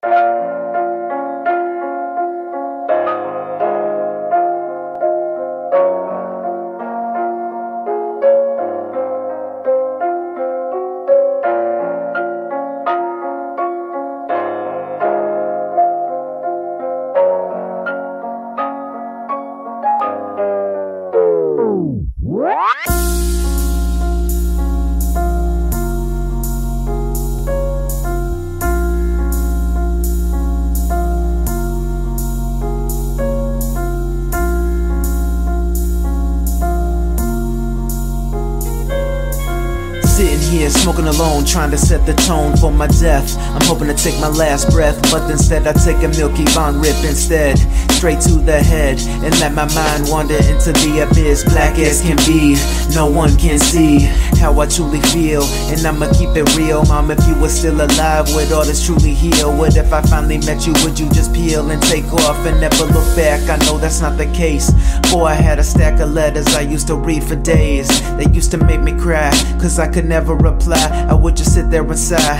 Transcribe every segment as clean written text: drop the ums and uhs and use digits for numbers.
Sitting here smoking alone, trying to set the tone for my death. I'm hoping to take my last breath, but instead I take a Milky Bond rip instead. Straight to the head, and let my mind wander into the abyss. Black as can be, no one can see how I truly feel, and I'ma keep it real. Mom, if you were still alive, would all this truly heal? What if I finally met you, would you just peel and take off and never look back? I know that's not the case. Boy, I had a stack of letters I used to read for days. They used to make me cry, cause I could never reply. I would just sit there and sigh.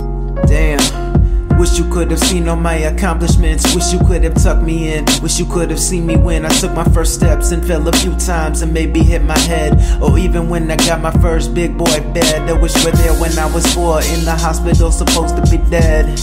Damn. Wish you could have seen all my accomplishments. Wish you could have tucked me in. Wish you could have seen me when I took my first steps and fell a few times and maybe hit my head. Or even when I got my first big boy bed. I wish you were there when I was 4 in the hospital, supposed to be dead.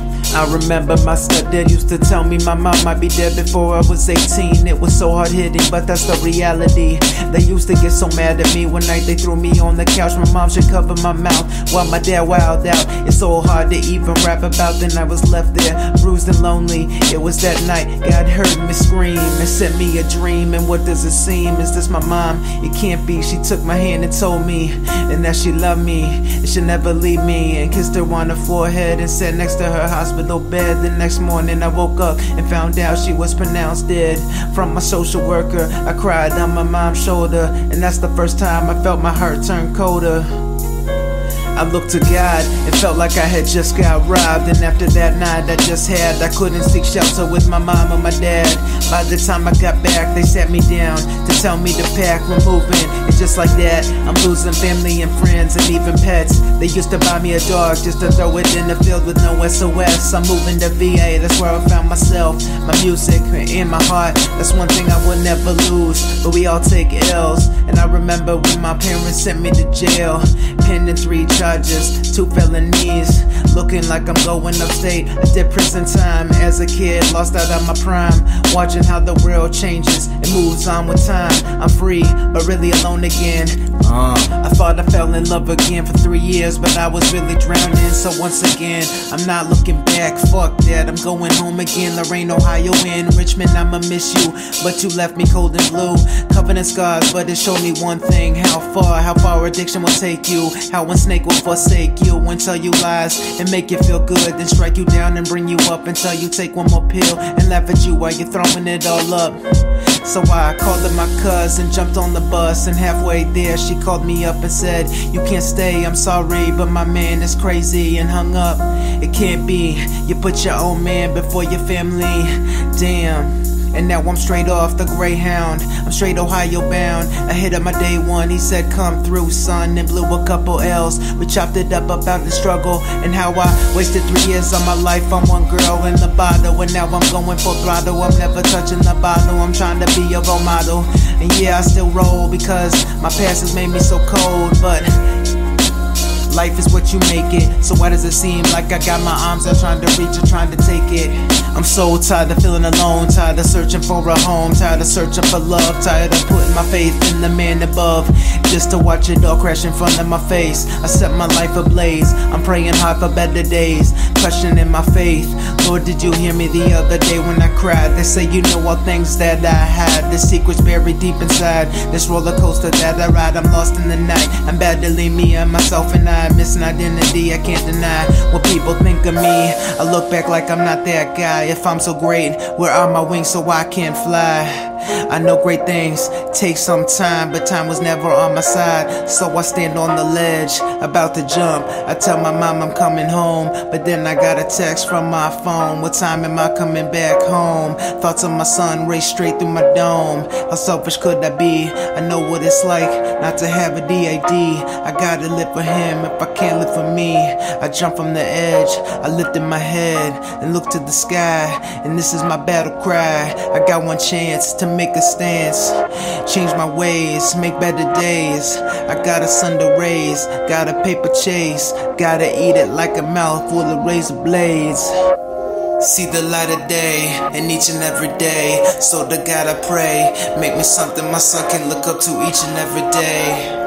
I remember my stepdad used to tell me my mom might be dead before I was 18. It was so hard hitting, but that's the reality. They used to get so mad at me one night they threw me on the couch. My mom should cover my mouth while my dad wowed out. It's so hard to even rap about. Then I was left there, bruised and lonely. It was that night God heard me scream and sent me a dream. And what does it seem? Is this my mom? It can't be. She took my hand and told me and that she loved me and she'd never leave me, and kissed her on the forehead and sat next to her hospital bed. The next morning I woke up and found out she was pronounced dead. From my social worker, I cried on my mom's shoulder, and that's the first time I felt my heart turn colder. I looked to God, it felt like I had just got robbed. And after that night I just had, I couldn't seek shelter with my mom or my dad. By the time I got back, they sat me down to tell me to pack, we're moving. And just like that, I'm losing family and friends and even pets. They used to buy me a dog just to throw it in the field with no SOS. I'm moving to VA, that's where I found myself. My music and my heart, that's one thing I will never lose. But we all take L's, and I remember when my parents sent me to jail, pending 3 charges, 2 felonies. Looking like I'm going upstate. I did prison time as a kid, lost out on my prime. Watching how the world changes and moves on with time. I'm free, but really alone again. I thought I fell in love again for 3 years, but I was really drowning. So once again, I'm not looking back. Fuck that, I'm going home again. Lorraine, Ohio, in Richmond, I'ma miss you, but you left me cold and blue. Covered in scars, but it showed me one thing: how far addiction will take you. How one snake will forsake you and tell you lies and make you feel good, then strike you down and bring you up until you take one more pill and laugh at you while you're throwing it all up. So I called her my cousin, jumped on the bus, and halfway there she called me up and said, "You can't stay, I'm sorry, but my man is crazy," and hung up. It can't be, you put your own man before your family. Damn. And now I'm straight off the Greyhound, I'm straight Ohio bound. I hit up my day one, he said come through son, and blew a couple L's. We chopped it up about the struggle and how I wasted 3 years of my life on one girl in the bottle. And now I'm going for throttle, I'm never touching the bottle. I'm trying to be a role model, and yeah, I still roll because my past has made me so cold. But life is what you make it, so why does it seem like I got my arms out trying to reach or trying to take it? I'm so tired of feeling alone, tired of searching for a home, tired of searching for love, tired of putting my faith in the man above, just to watch it all crash in front of my face. I set my life ablaze, I'm praying hard for better days, questioning my faith. Lord, did you hear me the other day when I cried? They say you know all things that I hide, the secrets buried deep inside this roller coaster that I ride. I'm lost in the night, I'm battling me and myself, and I missing identity. I can't deny what people think of me. I look back like I'm not that guy. If I'm so great, where are my wings so I can't fly? I know great things take some time, but time was never on my side. So I stand on the ledge, about to jump. I tell my mom I'm coming home, but then I got a text from my phone. What time am I coming back home? Thoughts of my son race straight through my dome. How selfish could I be? I know what it's like not to have a DAD. I gotta live for him if I can't live for me. I jump from the edge, I lifted my head and look to the sky, and this is my battle cry. I got one chance to make a stance, change my ways, make better days. I got a son to raise, got a paper chase, gotta eat it like a mouthful of razor blades. See the light of day in each and every day, so to God I pray, make me something my son can look up to each and every day.